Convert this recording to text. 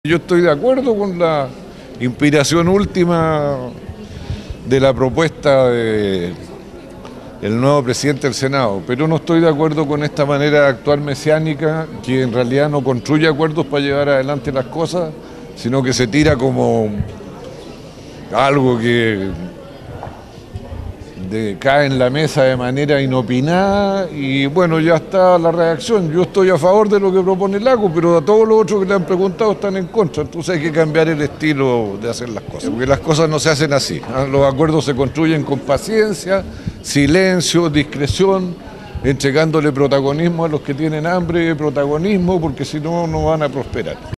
Yo estoy de acuerdo con la inspiración última de la propuesta del nuevo presidente del Senado, pero no estoy de acuerdo con esta manera de actuar mesiánica, que en realidad no construye acuerdos para llevar adelante las cosas, sino que se tira como algo que cae en la mesa de manera inopinada y bueno, ya está la reacción. Yo estoy a favor de lo que propone Lago, pero a todos los otros que le han preguntado están en contra, entonces hay que cambiar el estilo de hacer las cosas, porque las cosas no se hacen así. Los acuerdos se construyen con paciencia, silencio, discreción, entregándole protagonismo a los que tienen hambre de protagonismo, porque si no, no van a prosperar.